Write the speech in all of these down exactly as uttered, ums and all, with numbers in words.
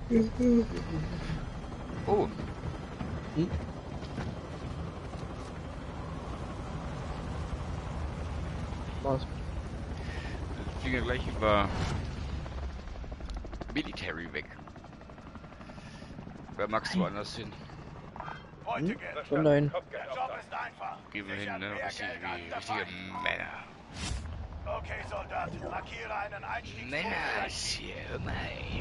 Oh. Hm? Was? Wir fliegen ja gleich über Military weg. Wer magst du woanders hin? Hm? Komm dahin. Der Job ist einfach. Gehen wir hin, Sichern ne? mehr Richtig, Geld an wie der richtige Feind. Männer. Okay, Soldat, markiere einen Einstieg. Männer, hier, mei.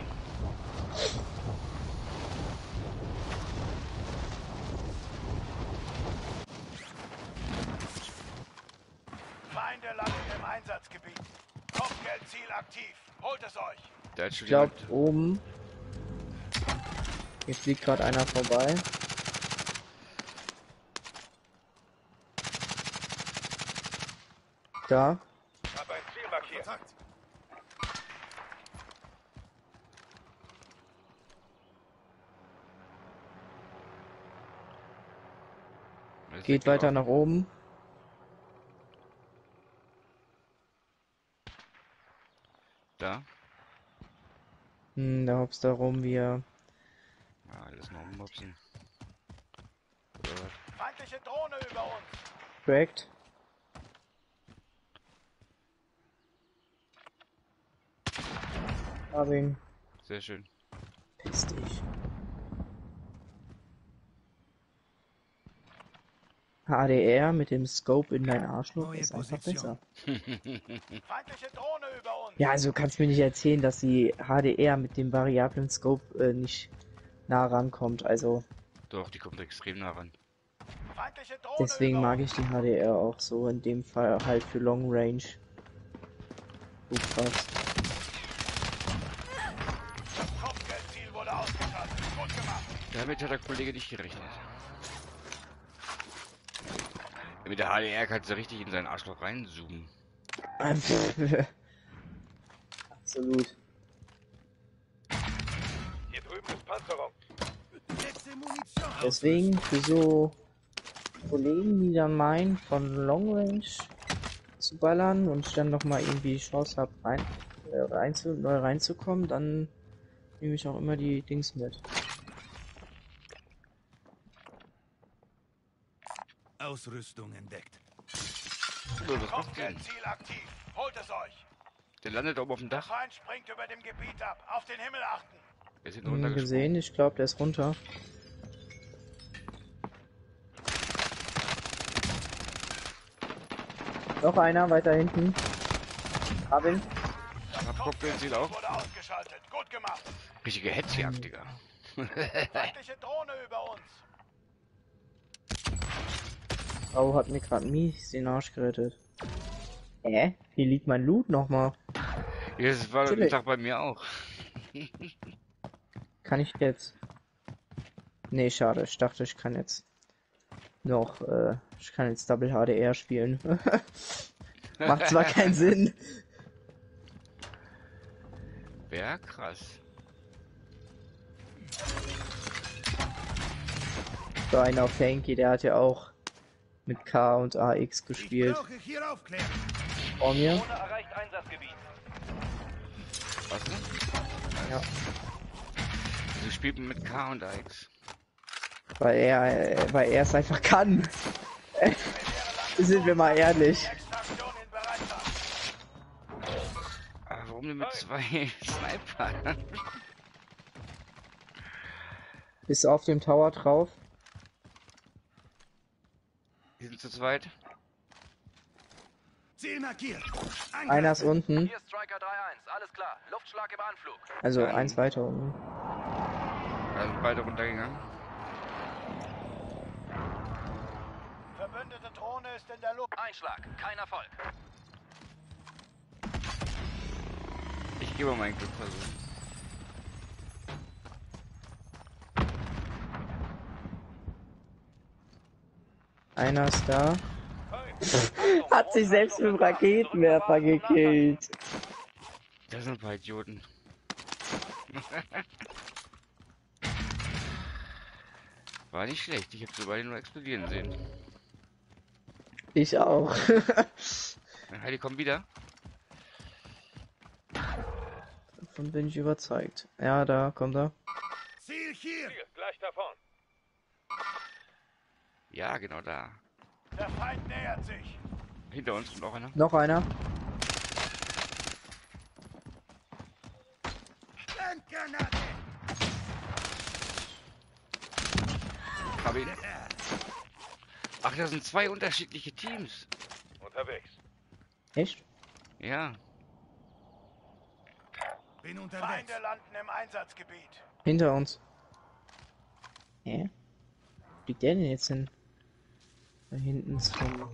Feinde landen im Einsatzgebiet. Kopfgeldziel aktiv. Holt es euch. Da hat schon Ich glaube jemand. oben. Hier fliegt gerade einer vorbei. Da. Hab ein Ziel markiert. Geht weiter nach oben. Da. Hm, da hoppst da rum, wie er. Ja, alles noch ummopsen. Feindliche Drohne über uns. Cracked. Hab ihn. Sehr schön. Piss dich. H D R mit dem Scope in dein Arschloch Neue ist einfach Position. besser. Feindliche Drohne über uns. Ja, also kannst mir nicht erzählen, dass die H D R mit dem variablen Scope äh, nicht nah rankommt. Also Doch, die kommt extrem nah ran. Feindliche Drohne deswegen über mag ich die H D R auch so, in dem Fall halt für Long Range. So krass. Das Kopfgeldziel wurde ausgeschaltet. Gut gemacht. Damit hat der Kollege nicht gerechnet. Mit der H D R kannst du richtig in sein Arschloch reinzoomen. Absolut. Hier drüben ist Panzerung. Letzte Munition. Deswegen für so Kollegen, die dann meinen, von Long Range zu ballern und ich dann noch mal irgendwie die Chance habe, rein, äh, rein zu, neu reinzukommen, dann nehme ich auch immer die Dings mit. Ausrüstung entdeckt. So, das macht Sinn. Kopfgeldziel aktiv. Holt es euch. Der landet oben auf dem Der Dach. Feind springt über dem Gebiet ab. Auf den Himmel achten. Er ist hinten Hm, runtergesprungen. gesehen, ich glaube, der ist runter. Noch einer weiter hinten. Hab ihn. Hab Kopfgeldziel auch. Wurde ausgeschaltet. Gut gemacht. Richtige Hetzjagd, Digga. Feindliche Drohne über uns. Oh, hat mir gerade mies den Arsch gerettet. Hä? Hier liegt mein Loot nochmal. Das war Chillig. der Tag bei mir auch. Kann ich jetzt? Nee, schade. Ich dachte, ich kann jetzt noch, äh, ich kann jetzt Double H D R spielen. Macht zwar keinen Sinn. Wär krass. So einer auf Hanky, der hat ja auch mit K und A X Ich gespielt. brauche hier Aufklärung. Vor mir. Drohne erreicht Einsatzgebiet. Was denn? Ja. Sie spielt mit K und X. Weil er, äh, weil er es einfach kann. Sind wir mal ehrlich. Extraktion in Bereitschaft. Aber warum denn mit zwei Snipern? Bist du auf dem Tower drauf? Die sind zu zweit. Ziel markiert. Einer ist unten. Hier Striker drei eins. Alles klar. Luftschlag im Anflug. Also eins weiter unten. Da sind beide runtergegangen. Verbündete Drohne ist in der Luft. Einschlag. Kein Erfolg. Ich gebe mal mein Glück versuchen. Einer ist da. Hat sich selbst mit dem Raketenwerfer gekillt. Das sind ein paar Idioten. War nicht schlecht, ich habe sie beide nur explodieren sehen. Ich auch. Heidi, komm wieder. Davon bin ich überzeugt. Ja, da kommt er. Feindlich hier! Ziel, gleich da vorn. Ja, genau da. Der Feind nähert sich. Hinter uns kommt auch einer. Noch einer. Handgranate! Hab ihn. Ach, das sind zwei unterschiedliche Teams. Unterwegs. Echt? Ja. Bin unterwegs. Feinde landen im Einsatzgebiet. Hinter uns. Hä? Wo liegt der denn jetzt hin? Da hinten ist vom...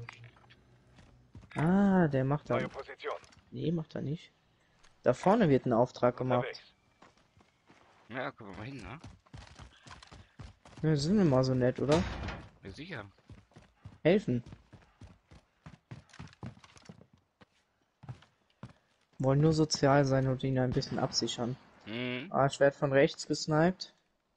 Ah, der macht da... Neue Position. Nee, macht er nicht. Da vorne wird ein Auftrag gemacht. Unterwegs. Ja, gucken wir mal hin, ne? Ja, sind wir mal so nett, oder? Ja, sicher. Helfen. Wollen nur sozial sein und ihn ein bisschen absichern. Mhm. Ah, ich werde von rechts gesniped.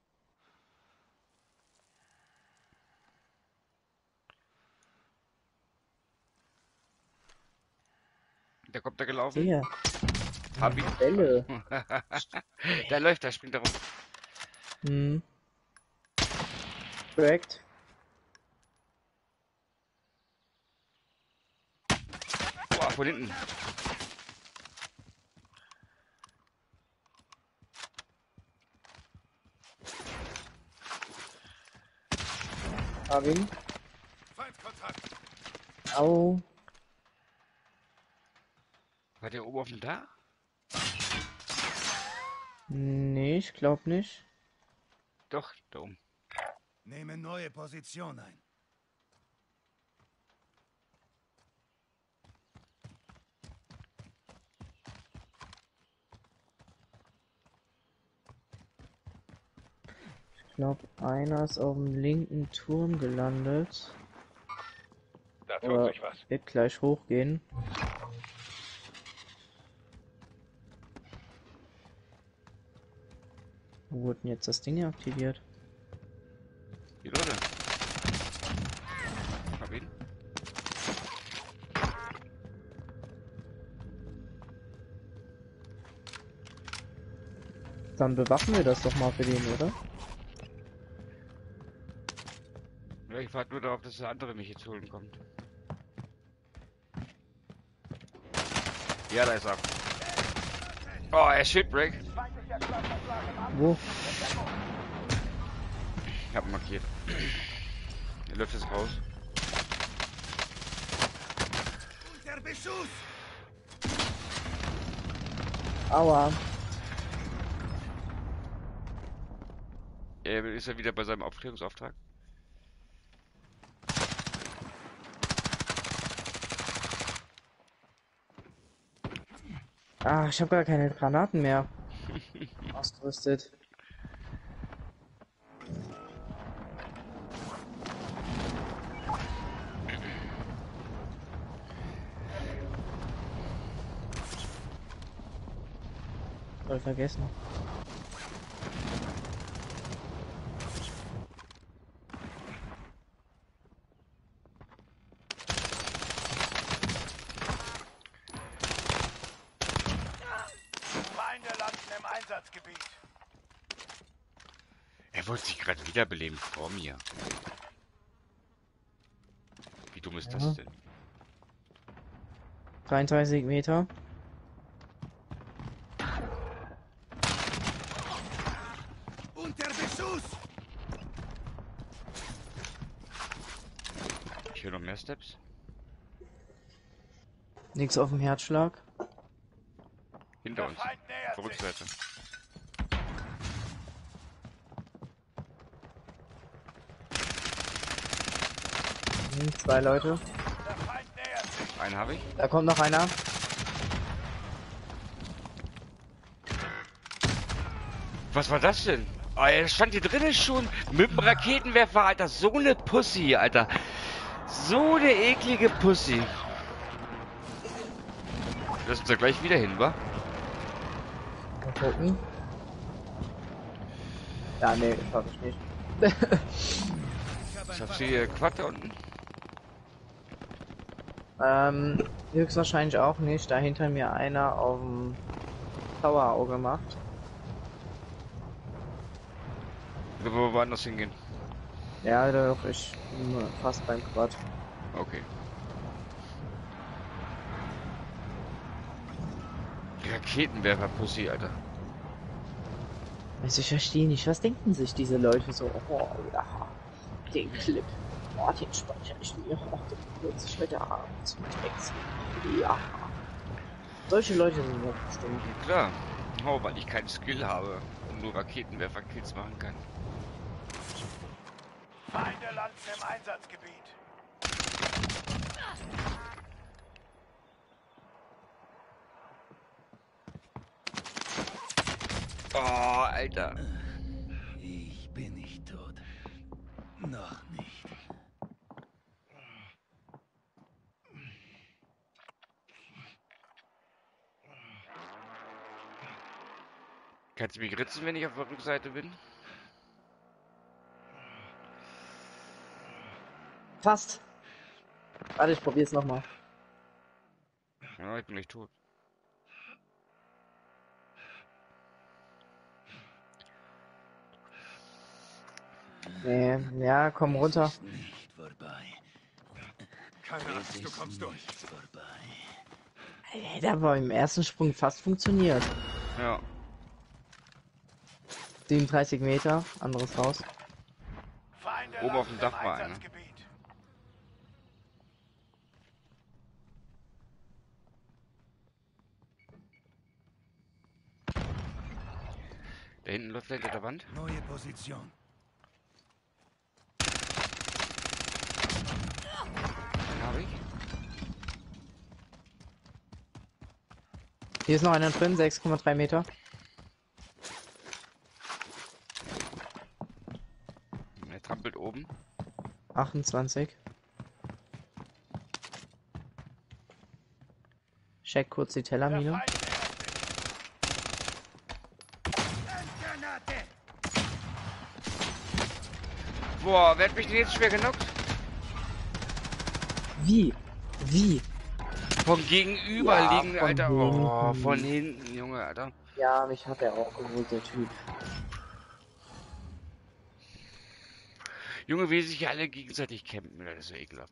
Da kommt er gelaufen. Hier, Hab ihn. Bälle. Da läuft er, springt er rum. Hm. Correct. Boah, von hinten. Hab ihn. Feindkontakt. Au. War der oben auf dem Dach? Nee, ich glaub nicht. Doch, da oben. Nehme neue Position ein. Ich glaube, einer ist auf dem linken Turm gelandet. Da tut Oder sich was. wird gleich hochgehen. Wo wurde denn jetzt das Ding hier aktiviert? Die Leute. Hab ihn. Dann bewachen wir das doch mal für den, oder? Ja, ich warte nur darauf, dass der andere mich jetzt holen kommt. Ja, da ist er. Oh, er Shitbreak. Wo? Ich hab ihn markiert. Er läuft jetzt raus. Unter Beschuss! Aua. Er ist ja wieder bei seinem Aufklärungsauftrag. Ah, ich habe gar keine Granaten mehr. Ausgerüstet. Voll vergessen. Feinde landen im Einsatzgebiet. Er wollte sich gerade wiederbeleben vor mir. Wie dumm ist Ja. das denn? dreiunddreißig Meter. Unter Beschuss! Ich höre noch mehr Steps. Nix auf dem Herzschlag. Hinter Der uns. Feind nähert Auf der sich. Rückseite. Hm, zwei Leute. Der Feind nähert sich. Einen habe ich. Da kommt noch einer. Was war das denn? Oh, er stand hier drinnen schon mit dem Raketenwerfer, Alter. So eine Pussy, Alter. So eine eklige Pussy. Lass uns da gleich wieder hin, wa? Mal gucken. Ja, nee, das hab ich nicht. Ich hab hier Quad da unten. ähm, höchstwahrscheinlich auch nicht. Da hinter mir einer auf dem Tower-Auge macht. Oder wo wir woanders hingehen? Ja, doch, ich bin fast beim Quad. Okay. Raketenwerfer-Pussy, Alter. Also ich verstehe nicht, was denken sich diese Leute so? Oh ja, den Clip. Oh, den speichere ich mir. Oh, den benutze ich heute Abend zum Text. Ja. Solche Leute sind das bestimmt. Klar. Oh, weil ich keinen Skill habe und nur Raketenwerfer-Kills machen kann. Feinde landen im Einsatzgebiet. Oh, Alter. Ich bin nicht tot. Noch nicht. Kannst du mich ritzen, wenn ich auf der Rückseite bin? Fast. Warte, ich probier's nochmal. Ja, ich bin nicht tot. Nee, ja, komm runter. Es ist nicht vorbei. Keine Angst, du kommst durch. Vorbei. Hätte aber im ersten Sprung fast funktioniert. Ja. siebenunddreißig Meter, anderes Haus. Feinde Oben auf dem landen Dach im war einer. Einsatzgebiet. Da hinten läuft hinter der Wand. Neue Position. Den habe ich. Hier ist noch einer drin, sechs Komma drei Meter. Er trampelt oben. achtundzwanzig. Check kurz die Der Tellermine. Feind nähert sich. Granate! Boah, wer hat mich denn jetzt schwer genockt? Wie? Wie? Von gegenüber Ja, liegen, von Alter. Oh, hinten. von hinten, Junge, Alter. Ja, mich hat er auch geholt, der Typ. Junge, wie sich alle gegenseitig campen, das ist so ekelhaft.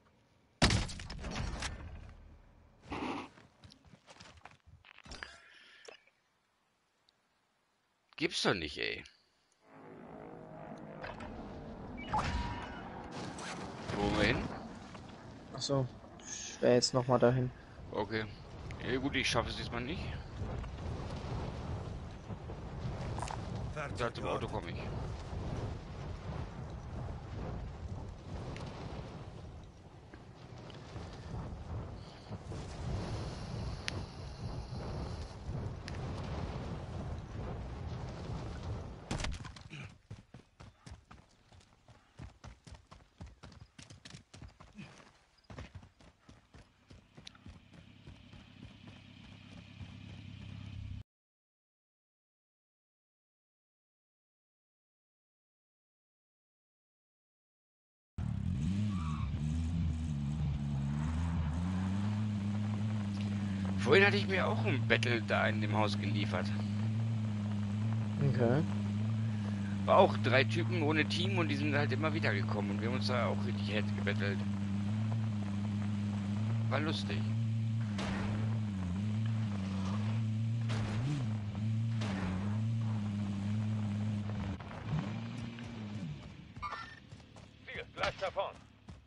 Gibt's doch nicht, ey. Wo wollen wir hin? Achso, ich wäre jetzt nochmal dahin. Okay. Ja gut, ich schaffe es diesmal nicht. Da zum Auto komme ich. Vorhin hatte ich mir auch ein Battle da in dem Haus geliefert. Okay. War auch drei Typen ohne Team und die sind halt immer wieder gekommen und wir haben uns da auch richtig hart gebettelt. War lustig. Ziel, gleich da vorne.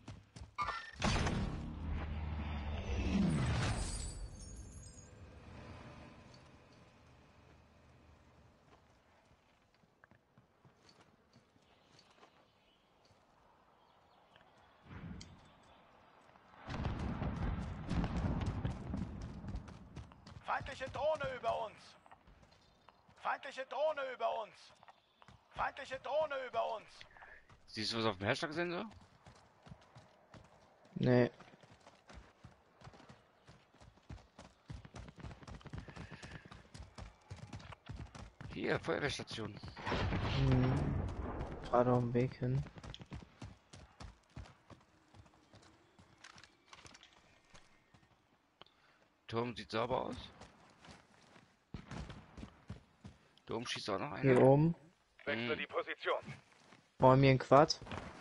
Feindliche Drohne über uns. Feindliche Drohne über uns. Feindliche Drohne über uns. Siehst du was auf dem Herzschlagsensor? Nee. Hier, Feuerwehrstation. Hm. Gerade auf dem Weg hin. Turm sieht sauber aus. Da oben schießt auch noch Hier einer. oben. Wechsle Hm. die Position. Vor mir ein Quad.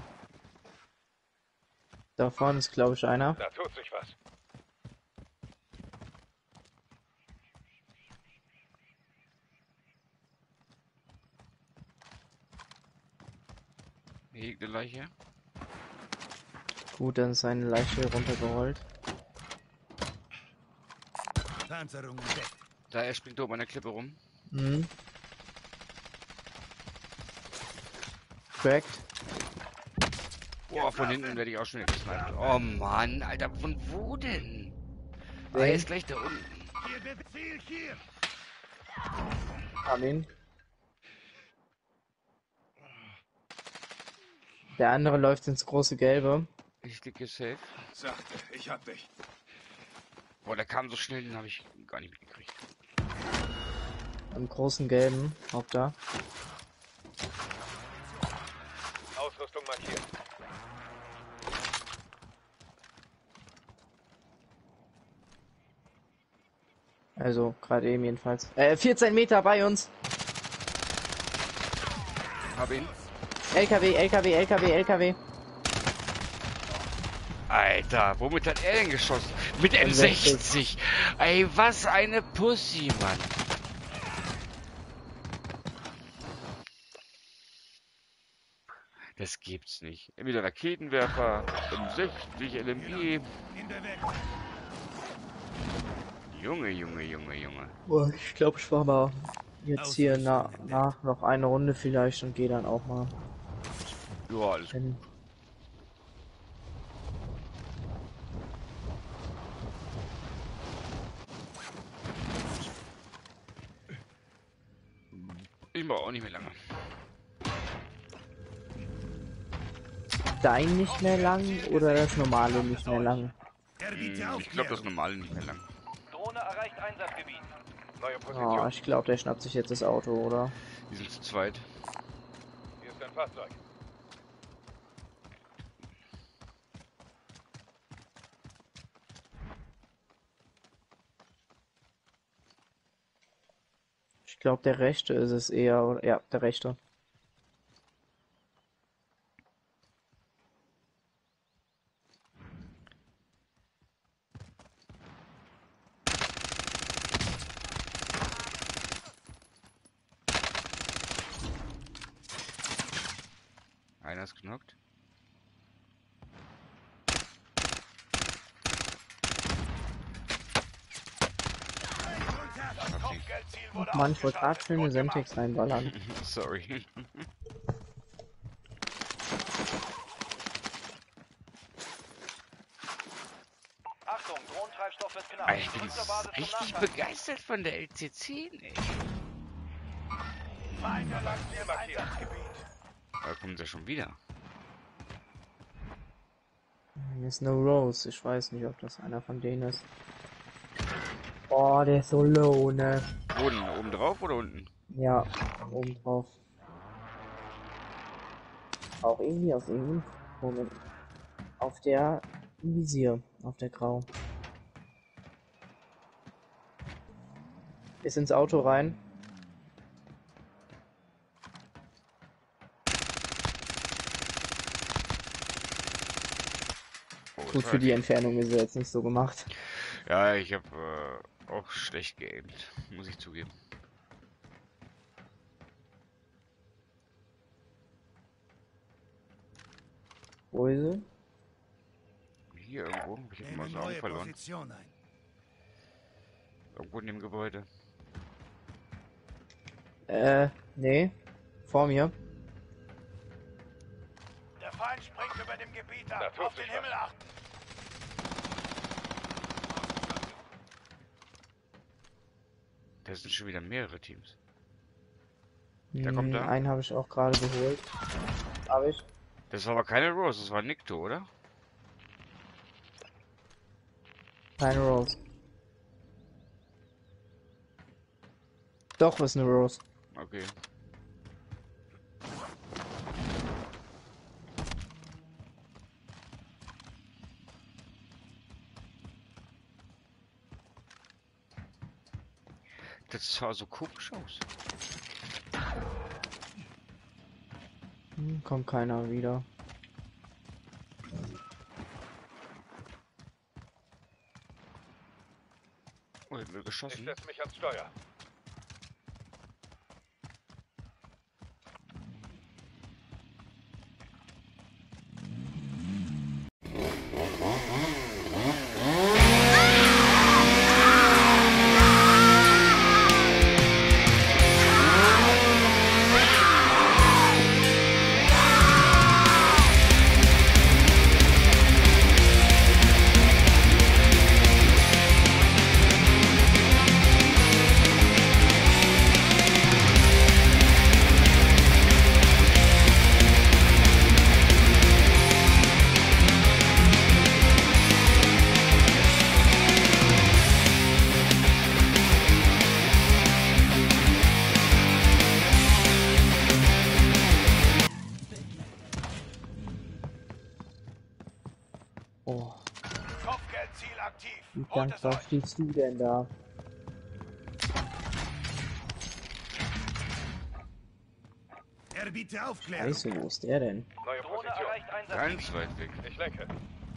Da vorne ist, glaube ich, einer. Da tut sich was. Hier liegt eine Leiche. Gut, dann ist seine Leiche runtergerollt. Panzerung entdeckt. Da, er springt oben an der Klippe rum. Mhm. Cracked. Boah, von hinten werde ich auch schon gesniped. Oh Mann, Alter, von wo denn? Ah, Wen? er ist gleich da unten. Hier, Be- Ziel hier. Hab ihn. Der andere läuft ins große Gelbe. Ich klicke safe. Sachte, ich hab dich. Boah, der kam so schnell, den habe ich gar nicht mitgekriegt. Im großen Gelben. Auch da. Ausrüstung markiert. Also, gerade eben jedenfalls. Äh, vierzehn Meter bei uns. Hab ihn. L K W, L K W, L K W, L K W. Alter, womit hat er denn geschossen? Mit M sechzig. Ey, was eine Pussy, Mann. Das gibt's nicht. Entweder Raketenwerfer, M sechzig, L M G. In der Weg. Junge, Junge, Junge, Junge. Boah, ich glaube, ich war mal jetzt hier na, nach noch eine Runde vielleicht und gehe dann auch mal Ja, alles gut. hin. Ich brauche auch nicht mehr lange. Dein nicht mehr lang oder das normale nicht mehr lang? Er bitte Hm, ich glaube, das Aufklärung. normale nicht mehr lang. Drohne erreicht Einsatzgebiet. Neue Position. Oh, ich glaube, der schnappt sich jetzt das Auto, oder? Die sind zu zweit. Hier ist ein Fahrzeug. Ich glaube, der rechte ist es eher, oder? Ja, der rechte. Einer ist knockt. Das Kopfgeldziel wurde Mann, ich wollte gerade ausgeschaltet. schöne Gut gemacht. Semtex reinballern. Sorry. Achtung, Drohnentreibstoff wird knapp. Alter, ich bin Zurück zur Basis zum richtig Nachladen. begeistert von der L C C, ey. Feinde landen im Einsatzgebiet. Da kommt er schon wieder. Hier ist No Rose. Ich weiß nicht, ob das einer von denen ist. Oh, der ist so low, ne? Wo denn? Oben drauf oder unten? Ja, oben drauf. Auch irgendwie auf irgendeinem Moment. Auf der im Visier, auf der Grau. Ist ins Auto rein. Oh, Gut, für die Entfernung ist er jetzt nicht so gemacht. Ja, ich habe äh, auch schlecht geaimt, muss ich zugeben. Wo ist er? Hier irgendwo, ich habe mal Nehme so Augen neue verloren. Position ein. Irgendwo in dem Gebäude. Äh, nee. Vor mir. Der Feind springt über dem Gebiet Da ab. tut Auf den sich Himmel was. achten. Da sind schon wieder mehrere Teams. Der kommt Hm, da. einen habe ich auch gerade geholt. Habe ich. Das war aber keine Rose, das war Nikto, oder? Keine Rose. Doch, ist eine Rose. Okay. Das sah so komisch aus. Hm, kommt keiner wieder. Oh, ich bin Ich geschossen. setze mich ans Steuer. Oh, Kopfgeldziel aktiv. wie Holt es dankbar euch. stehst du denn da? Er bitte Aufklärung. Scheiße, wo ist der denn? Neue Position. Ganz weit weg. Ich lenke.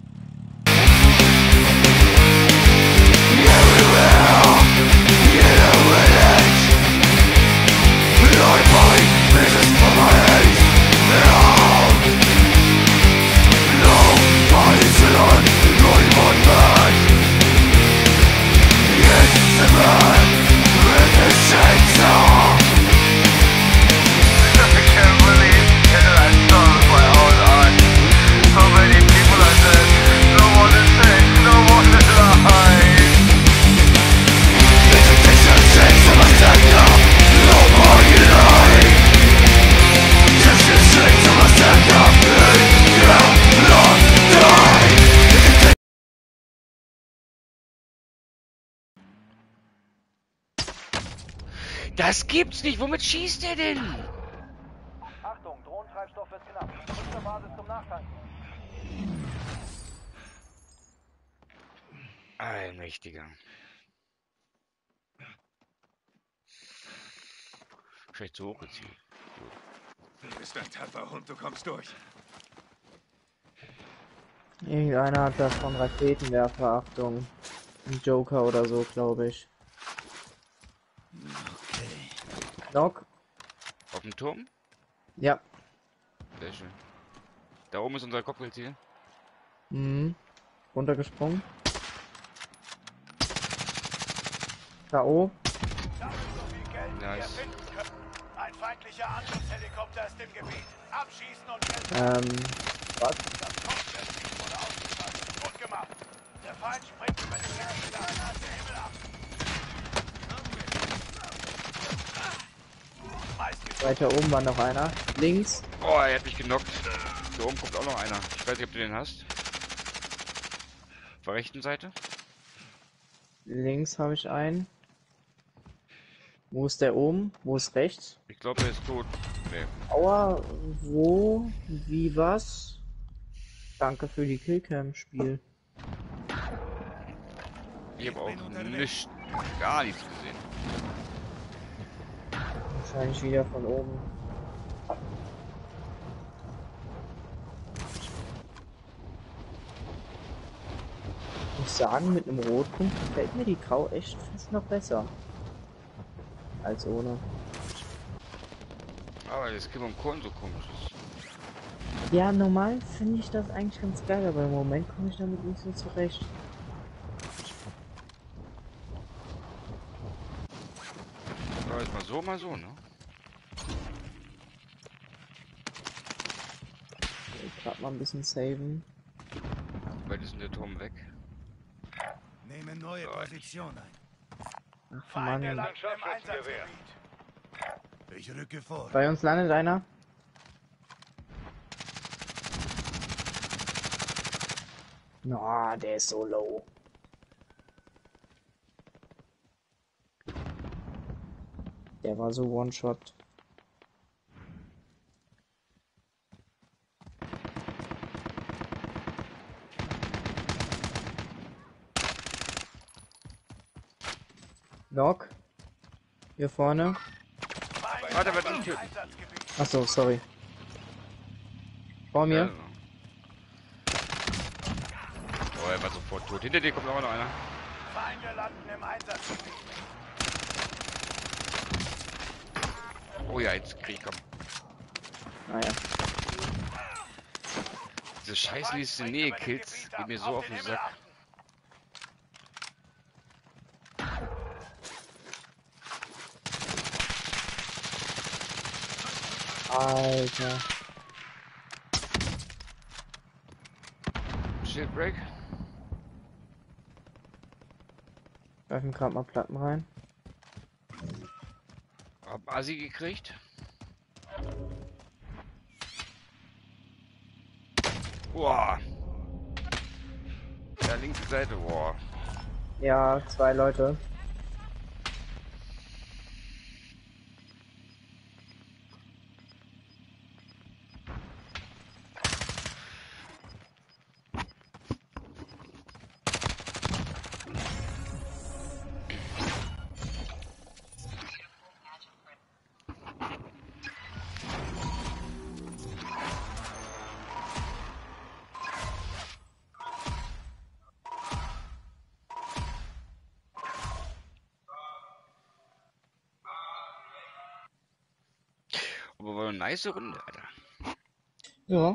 Das gibt's nicht. Womit schießt er denn? Achtung, Drohnentreibstoff wird knapp. Rück zur Basis zum Nachtanken. Allmächtiger. Schlecht zu hoch gezielt. Du bist ein tapferer Hund, du kommst durch. Irgendeiner hat davon Raketenwerfer, Achtung. Ein Joker oder so, glaube ich. Knock? Auf dem Turm? Ja. Sehr schön. Da oben ist unser Cocktailziel. Mhm. Runtergesprungen. K O. Das ist so viel Geld, wie ihr Nice. finden könnt. Ein feindlicher Angriffshelikopter ist im Gebiet. Abschießen und Geld. Ähm. Was? Das Kopfgeldziel wurde ausgeschaltet. Gut gemacht. Der Feind springt über den Himmel ab. Meist Weiter oben war noch einer. Links. Oh, er hat mich genockt. Da oben kommt auch noch einer. Ich weiß nicht, ob du den hast. Auf der rechten Seite. Links habe ich einen. Wo ist der oben? Wo ist rechts? Ich glaube, er ist tot. Nee. Aua, wo? Wie was? Danke für die Killcam, Spiel. Ich habe auch nicht, gar nichts gesehen. Wahrscheinlich wieder von oben. Ich muss sagen, mit einem Rotpunkt gefällt mir die Grau echt fast noch besser. Als ohne. Aber das Kill und Korn so komisch ist. Ja, normal finde ich das eigentlich ganz geil, aber im Moment komme ich damit nicht so zurecht. Aber ist mal so, mal so, ne? Ich grad mal ein bisschen saven. Weil ist denn der Turm weg? Nehme neue Position ein. Ach Feinde Mann. landen im Einsatzgebiet. Ich rücke vor. Bei uns landet einer. Na, der ist so low. Der war so One-Shot. Knock. Hier vorne. Feinde Warte, warte, im warte. Einsatzgebiet. Achso, sorry. Vor mir. Ja. Oh, er war sofort tot. Hinter dir kommt auch noch einer. Feinde landen im Einsatzgebiet. Oh ja, jetzt krieg ich komm. Naja. Diese scheiß nächste Nähe Kills geht mir so auf den Sack. Alter. Shield Break. Werfen gerade mal Platten rein. Hab Asi gekriegt. Boah. Ja, linke Seite, boah. Ja, zwei Leute. Aber war eine nice Runde, Alter. Ja.